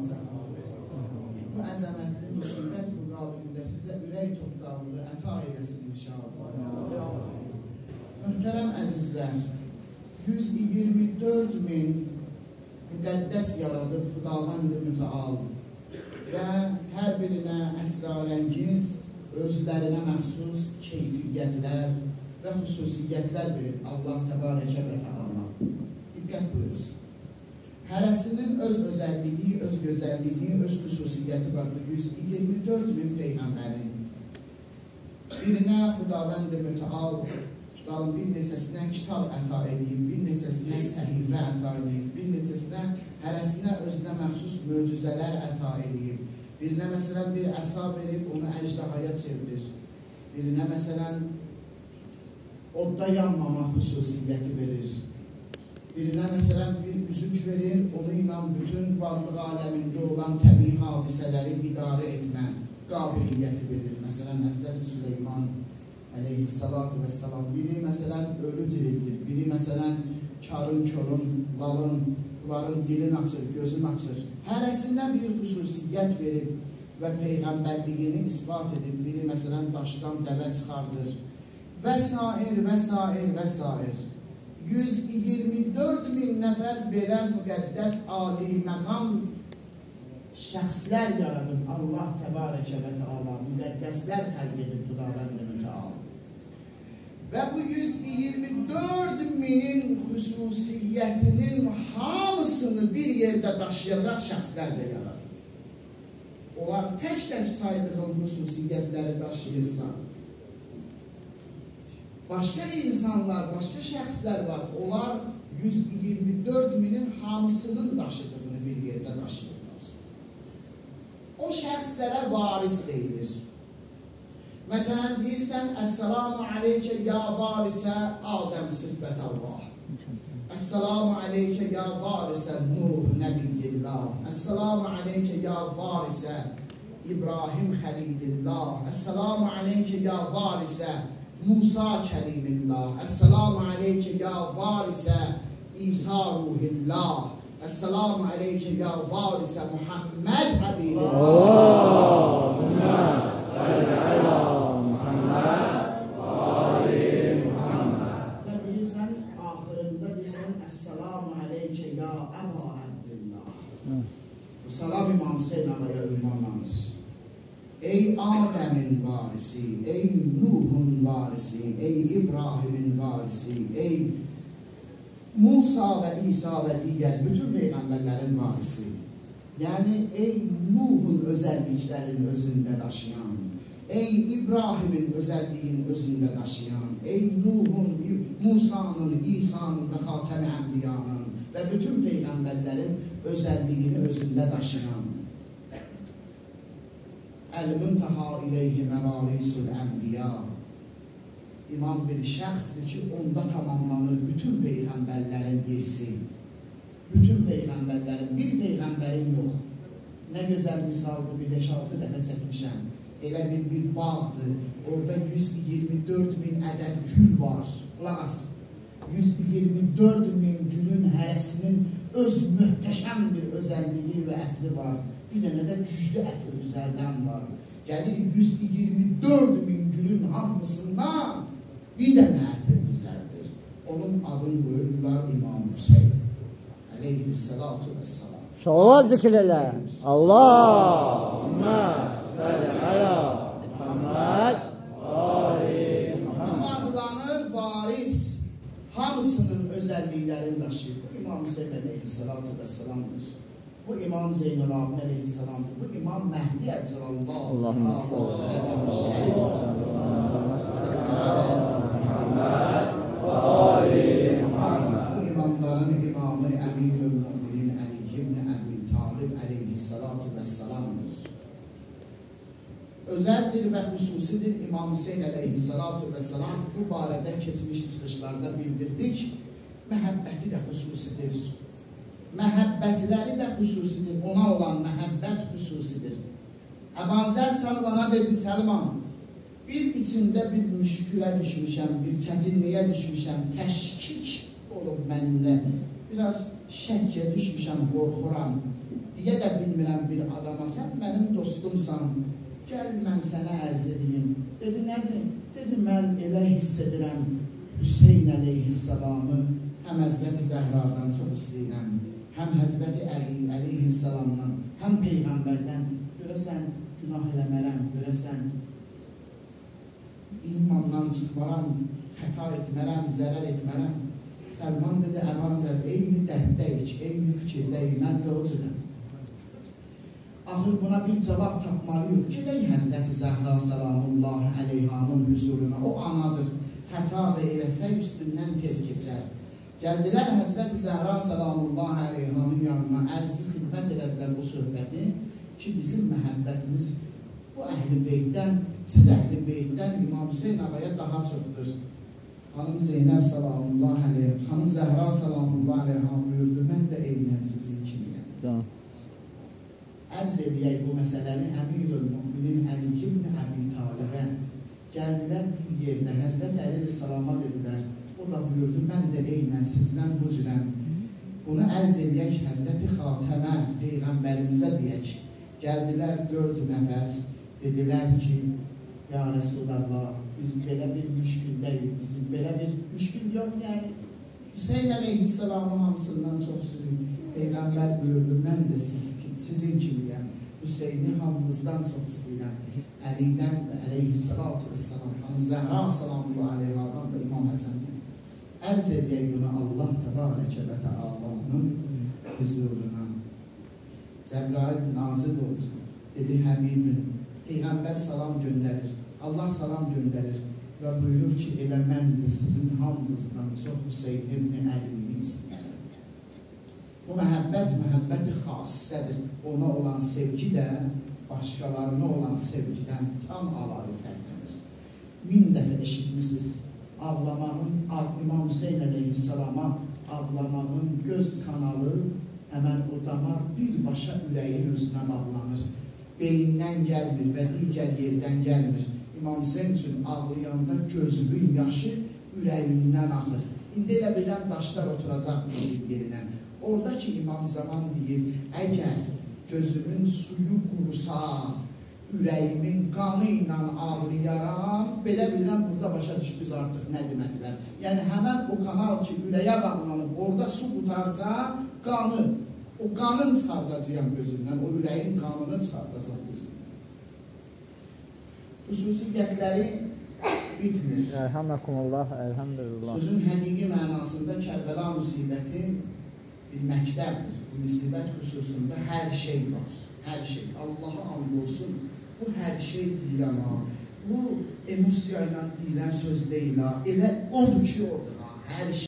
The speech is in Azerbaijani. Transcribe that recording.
azam. Bu əzəmətli müsibət müqabilində sizə ürək toxtaqlığı əta eyləsin inşallah. Möhtərəm əzizlər, 124.000 müqəddəs yaradıb Xudavənd-i Mütəal və hər birinə əsrarəngiz, özlərinə məxsus keyfiyyətlər və xüsusiyyətlər verir Allah təbarəkə və təala. Diqqət buyuruz. Hərəsinin öz özəlliyi, öz gözəlliyi, öz xüsusiyyəti vardır. 124.000 Peyğəmbərin. Birinə Xudavənd-i Mütəal, tutalım bir neçəsinə kitab əta edib, bir neçəsinə səhifə əta edib, bir neçəsinə hərəsinə özünə məxsus möcüzələr əta edib. Birinə məsələn bir əsa verib, onu əjdahaya çevirir. Birinə məsələn odda yanmama xüsusiyyəti verir. Birinə məsələn bir üzük verir, onu ilə bütün varlıq aləmində olan təbii hadisələri idarə etmə qabiliyyəti verir. Məsələn, Həzrəti Süleyman əleyhissalatu vəssalam biri məsələn ölü dirildir, biri məsələn karın, körün, lalın, bunların dilin açır, gözün açır. Hərəsinə bir xüsusiyyət verib və Peyğəmbərliyini ispat edib, biri məsələn daşdan dəvə çıxardır və s. və s. və s. 124.000 nəfər belə müqəddəs ali məqam şəxslər yaradıb Allah təbarəkə və təala, müqəddəslər xəlq edib Xudavənd-i Mütəal. Və bu 124.000-in xüsusiyyətinin hamısını bir yerdə daşıyacaq şəxslər də yaradıb. Onlar tək-tək saydığım xüsusiyyətləri daşıyırsa, başqa insanlar, başqa şəxslər var, onlar 124.000-in hamısının daşıdığını bir yerdə daşıyırlar. O şəxslərə varis deyilir. Məsələn, deyirsən, Əssalamu aleykə ya varisə Adəm sıffət Allah. Əssalamu aleykə ya varisə Nuh Nəbiyyillah. Əssalamu aleykə ya varisə İbrahim Xəlilillah. Əssalamu aleykə ya varisə Musa Kərimillah. Əssalamu aleykə ya varisə İsa Ruhillah. Əssalamu aleykə ya varisə Muhammed Habibillah. Allahümme salli ala Muhammed və ali Muhammed. Və deyirsən, axırında deyirsən, Əssalamu aleykə ya Əba Abdillah. Bu salam İmam Hüseyin ağaya ünvanlanır. Ey Adəmin varisi, ey Nuhun varisi, ey İbrahimin varisi, ey Musa və İsa və digər bütün peyğəmbərlərin varisi. Yəni, ey Nuhun özəlliklərin özündə daşıyan, ey İbrahimin özəlliyin özündə daşıyan, ey Nuhun, Musa'nın, İsa'nın və Xatəmi Ənbiyanın və bütün peyğəmbərlərin özəlliyini özündə daşıyan, Əl-Müntaha ileyhi məvarisul ənbiya. İmam bir şəxsdir ki, onda tamamlanır bütün peyğəmbərlərin birisi. Bütün peyğəmbərlərin, bir peyğəmbərin yox. Nə gözəl misaldır, bir 5-6 dəfə çəkmişəm. Elə bir bağdır, orada 124.000 ədəd gül var. Qulaq as, 124.000 gülün hərəsinin öz möhtəşəm bir özəlliyi və ətri var. Bir dənə də güclü ətir düzəldən var. Gəlir 124.000 gülün hamısından bir dənə ətir düzəldir. Onun adını qoyurlar İmam Hüseyin. Aleyhissalatu vesselam. Salavat zikr elə. Allahümme salli ala Muhammed və ali Muhammed. Adlanır varis, hamısının özəlliklərini daşıyır. Bu İmam Hüseyin aleyhissalatu vesselamdır. Bu İmam Zeynul Abidin aleyhissalamdır. Bu İmam Mehdi əcəlallahu fərəcəmiş şərif. Bu imamların imamı Əmirül Müminin Əli ibn Əbi Talib aleyhissalatu vesselamdır. Özəldir və xüsusidir İmam Hüseyin aleyhissalatu vesselam. Bu barədə keçmiş çıxışlarda bildirdik. Məhəbbəti də xüsusidir. Məhəbbətləri də xüsusidir. Ona olan məhəbbət xüsusidir. Əbazər Səlmana dedi, Səlman, bir içində bir müşkülə düşmüşəm, bir çətinliyə düşmüşəm, təşkik olub məndə. biraz şəkkə düşmüşəm, qorxuram, deyə də bilmirəm bir adama, sən mənim dostumsan, gəl mən sənə ərz edeyim. Dedi, nədir? Dedi, mən elə hiss edirəm, Hüseyin əleyhissalamı həm Həzrəti Zəhradan çox istəyirəm, həm Həzrəti Əli əleyhissalamdan, həm Peyğəmbərdən. Görəsən, günah eləmərəm, görəsən, imandan çıxmaram, xəta etmərəm, zərər etmərəm. Səlman dedi, Əbanzər, eyni dərddəyik, eyni fikirdəyik, mən də o cürəm. Axır buna bir cavab tapmalıyıq. Gedək Həzrəti Zəhra salamullahi əleyhanın huzuruna, o anadır, xəta da eləsə üstündən tez keçər. Gəldilər Həzrəti Zəhra salamullahi əleyhanın yanına, ərzi xidmət elədilər bu söhbəti ki, bizim məhəbbətimiz bu əhl-i beytdən, siz əhl-i beytdən İmam Hüseyin ağaya daha çoxdur. Xanım Zeynəb salamullahi əleyha, xanım Zəhra salamullahi əleyha buyurdu, mən də eynən sizin kimiyəm. Ərz edəyək bu məsələni Əmirül-Müminin Əli ibn Əbi Talibə. Gəldilər bir yerdə, Həzrət Əleyhissalama dedilər, o da buyurdu, mən də eynən sizdən bu cürəm. Bunu ərz edəyək Həzrəti Xatəmə, Peyğəmbərimizə deyək. Gəldilər 4 nəfər, dedilər ki, ya Rəsulallah, biz belə bir müşküldəyik, bizim belə bir müşkül yox, yəni Hüseyin əleyhissalamın hamısından çox sürün. Peyğəmbər buyurdu, mən də sizin kimiyəm, Hüseyni hamımızdan çox istəyirəm. Əlidən də əleyhissalatu vesselam, xanım Zəhra salamullahi əleyhadan da İmam Həsəndən. Ərz edək bunu Allah təbarəkə və təalanın huzuruna. Cəbrail nazil oldu, dedi Həbibim, Peyğəmbər salam göndərir, Allah salam göndərir və buyurur ki, elə mən də sizin hamınızdan çox Hüseyin ibn Əlini istəyirəm. Bu məhəbbəti xassədir. Ona olan sevgi də başqalarına olan sevgidən tam alayı fərqlənir. 1000 dəfə eşitmişsiniz, ağlamağın, İmam Hüseyin əleyhissalama ağlamağın göz kanalı həmən o damar birbaşa ürəyin özünə bağlanır. Beyindən gəlmir və digər yerdən gəlmir. İmam Hüseyin üçün ağlayanda gözünün yaşı ürəyindən axır. İndi elə bilən daşlar oturacaq bir yerinə. Oradakı İmam Zaman deyir, əgər gözümün suyu qurusa, ürəyimin qanı ilə ağlayaram, belə bilirəm, burada başa düşdünüz artıq nə deməkdirlər. Yəni, həmən o kanal ki, ürəyə bağlanıb, orada su qutarsa, qanı, o qanını çıxardacağım gözümdən, o ürəyin qanını çıxardacağım gözümdən. Xüsusiyyətləri bitmir. Elhamdülillah, elhamdülillah. Sözün həqiqi mənasında Kərbəla müsibəti bir məktəbdir. Bu müsibət xüsusunda hər şey var. Hər şey. Allaha and olsun. Bu hər şey deyilən ha. Bu emosiya ilə deyilən söz deyil ha. Elə odur ki, odur ha. Hər şey.